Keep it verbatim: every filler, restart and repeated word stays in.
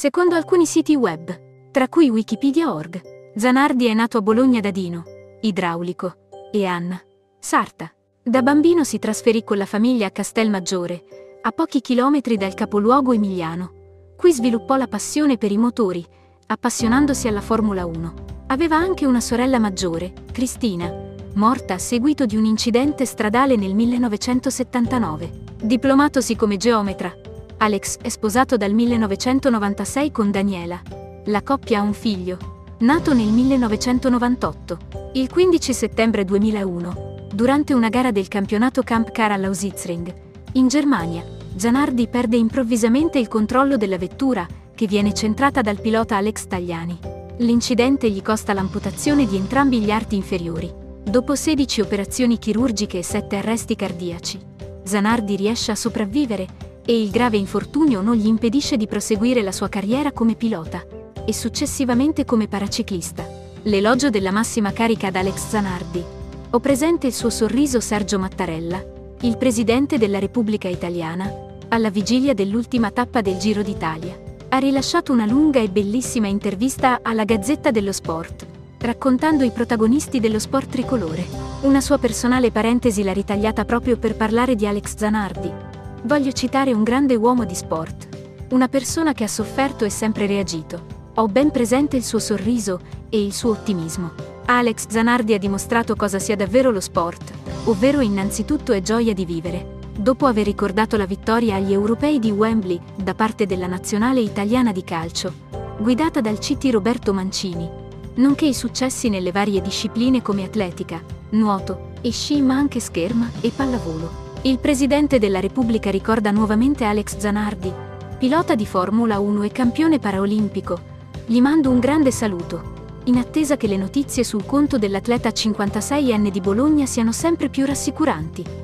Secondo alcuni siti web, tra cui Wikipedia punto org, Zanardi è nato a Bologna da Dino, idraulico, e Anna, sarta. Da bambino si trasferì con la famiglia a Castelmaggiore, a pochi chilometri dal capoluogo emiliano. Qui sviluppò la passione per i motori, appassionandosi alla Formula uno. Aveva anche una sorella maggiore, Cristina, morta a seguito di un incidente stradale nel millenovecentosettantanove. Diplomatosi come geometra, Alex è sposato dal millenovecentonovantasei con Daniela. La coppia ha un figlio, nato nel millenovecentonovantotto. Il quindici settembre duemilauno, durante una gara del campionato Camp Car a Lausitzring, in Germania, Zanardi perde improvvisamente il controllo della vettura, che viene centrata dal pilota Alex Tagliani. L'incidente gli costa l'amputazione di entrambi gli arti inferiori. Dopo sedici operazioni chirurgiche e sette arresti cardiaci, Zanardi riesce a sopravvivere e il grave infortunio non gli impedisce di proseguire la sua carriera come pilota e successivamente come paraciclista. L'elogio della massima carica ad Alex Zanardi. Ho presente il suo sorriso Sergio Mattarella, il presidente della Repubblica Italiana, alla vigilia dell'ultima tappa del Giro d'Italia. Ha rilasciato una lunga e bellissima intervista alla Gazzetta dello Sport, raccontando i protagonisti dello sport tricolore. Una sua personale parentesi l'ha ritagliata proprio per parlare di Alex Zanardi. Voglio citare un grande uomo di sport, una persona che ha sofferto e sempre reagito. Ho ben presente il suo sorriso e il suo ottimismo. Alex Zanardi ha dimostrato cosa sia davvero lo sport, ovvero innanzitutto è gioia di vivere. Dopo aver ricordato la vittoria agli europei di Wembley da parte della nazionale italiana di calcio, guidata dal C T Roberto Mancini, nonché i successi nelle varie discipline come atletica, nuoto e sci, ma anche scherma e pallavolo, il presidente della Repubblica ricorda nuovamente Alex Zanardi, pilota di Formula uno e campione paraolimpico. Gli mando un grande saluto, in attesa che le notizie sul conto dell'atleta cinquantaseienne di Bologna siano sempre più rassicuranti.